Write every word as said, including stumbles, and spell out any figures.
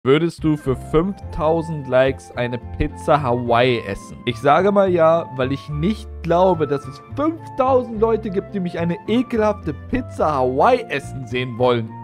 Würdest du für fünftausend Likes eine Pizza Hawaii essen? Ich sage mal ja, weil ich nicht glaube, dass es fünftausend Leute gibt, die mich eine ekelhafte Pizza Hawaii essen sehen wollen.